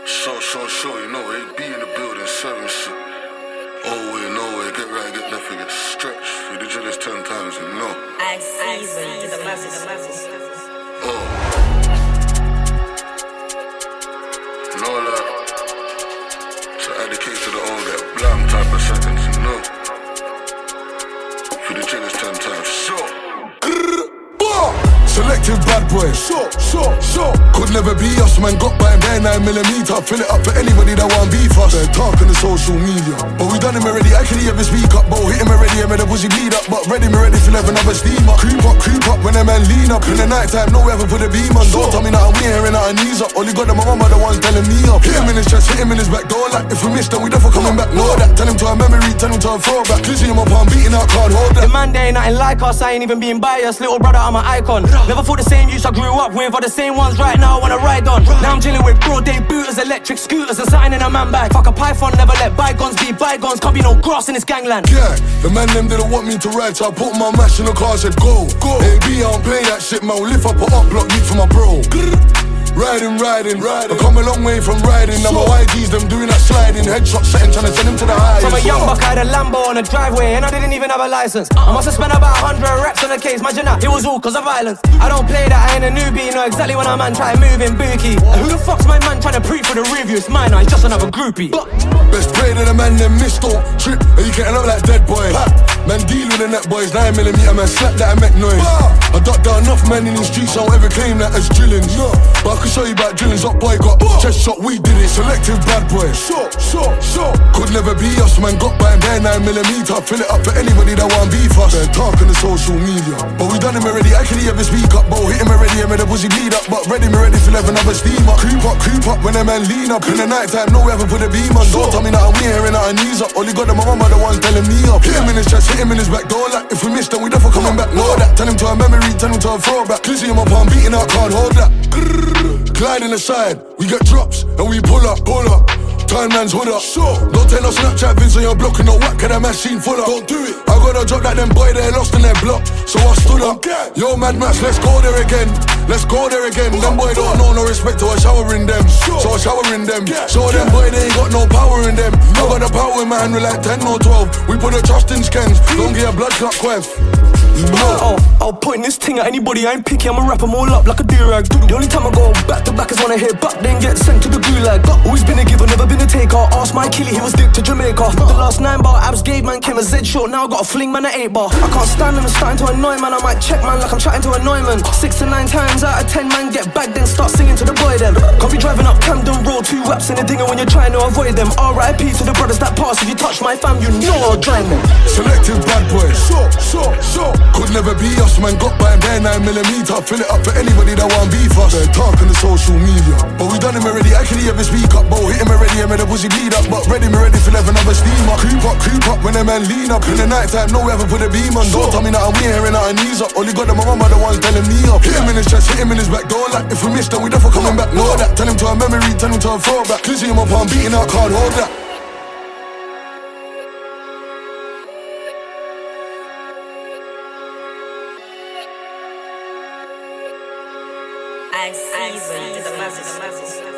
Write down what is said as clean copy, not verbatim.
Sure, you know, AB in the building, 7 shit. Oh, wait, no way, get right, get left, get stretch. You did this 10 times, you know. I season to the masses. Oh. No, like, to educate to the old, that blam type of seconds, you know. You did this 10 times, sure. Selective bad boy, sure. Could never be us, man, got by bare 9mm. Fill it up for anybody that want beef us. They're talking the social media, but we done him already, I can ever speak up. But hit him already, I made a pussy bleed up. But ready, me ready, fill up another steamer. Creep up, when a man lean up. In the night time, no ever put a beam on. Don't tell me nothing, we ain't hearing our knees up. All you got, my mama, the ones telling me up. Hit him in his chest, hit him in his back door. Like, if we missed, then we definitely coming back. Know that, tell him to a memory, tell him to a throwback. Glizzy him up, I'm beating out, can't hold that. The man, they ain't nothing like us, I ain't even being biased. Little brother, I'm an icon. Never thought the same use I grew up with, are the same ones right now I wanna ride on. Now I'm chilling with broad day booters, electric scooters, and something in a man bag. Fuck a python, never let bygones be bygones. Can't be no grass in this gangland. Yeah, the man them didn't want me to ride, so I put my mash in the car, said go. AB, I don't play that shit, man. Lift up or up, block beat for my bro. Riding. I come a long way from riding. Now my YGs, them doing that sliding. Headshot setting, trying to send him to the highest. From a young buck, I had a Lambo on the driveway, and I didn't even have a license. I must have spent about 100 raps on the case. Imagine that, it was all cause of violence. I don't play that, I ain't a newbie. Know exactly when a man try to move in bookie. And who the fuck's my man trying to pre for the review? It's mine, he's just another groupie. Best play to the man, them missed all trip. Are you getting up like dead boy? Man, deal with the net boys, 9mm, man, slap that and make noise. I ducked down enough men in the streets, I don't ever claim that as drilling. But I can show you about drillings. Up boy got chest shot, we did it. Selective bad boy, sure. Could never be us, man, got by bare 9mm. Fill it up for anybody that want beef us. They're talking the social media, but we done him already, I can ever speak up. But hit him already, I made a pussy bleed up. But ready, me ready, fill up another steamer. Creep up, when a man lean up. In the night time, no ever put a beam on. Don't tell me nothing, we ain't hearing our knees up. All you got, my mama, the ones telling me up. Hit him in his chest, hit him in his back door. Like, if we missed, then we definitely coming back. Know that, tell him to a memory, tell him to a throwback. Glizzy him up, I'm beating out, can't hold that. Glide in the side, we get drops, and we pull up. Time man's hood up. Don't tell no Snapchat vids on your block and no whack of that machine full up. Don't do it. I gotta drop that them boy they lost in their block, so I stood up. Yo, Mad Max, let's go there again. Them boy don't know no respect, so I showering them. So I showering them. Show them boy they ain't got no power in them. I got the power in my hand with like 10 or 12. We put a trust in scans, don't get a blood clot queff. I'll point this thing at anybody, I ain't picky, I'ma wrap them all up like a do-rag. The only time I go back to back is when I hit back, then get sent to the gulag. Always been a giver, never been a taker. Ask my killie, he was dick to Jamaica. The last 9 bar abs gave man came a Z short, now I got a fling man at 8 bar. I can't stand them, it's starting to annoy man, I might check man like I'm chatting to annoy man. 6 to 9 times out of 10 man get back, then start singing to the boy then. Can't be driving up Camden Road, 2 raps in a dinger when you're trying to avoid them. RIP to the brothers that pass, if you touch my fam, you know I'll drown them. Selective bad boy, sure. Could never be us, man, got by bare 9mm. Fill it up for anybody that want beef us. They're talking the social media, but we done him already, I can ever speak up. But hit him already, I made a pussy bleed up. But ready, me ready, fill up another steamer. Creep up, when a man lean up. In the night time, no ever put a beam on. Don't tell me nothing, we ain't hearing our knees up. All you got, my mama, the ones telling me up. Hit him in his chest, hit him in his back door. Like, if we missed, then we definitely coming back. Know that, tell him to a memory, tell him to a throwback. Glizzy him up, I'm beating out, can't hold that. I season to the masses.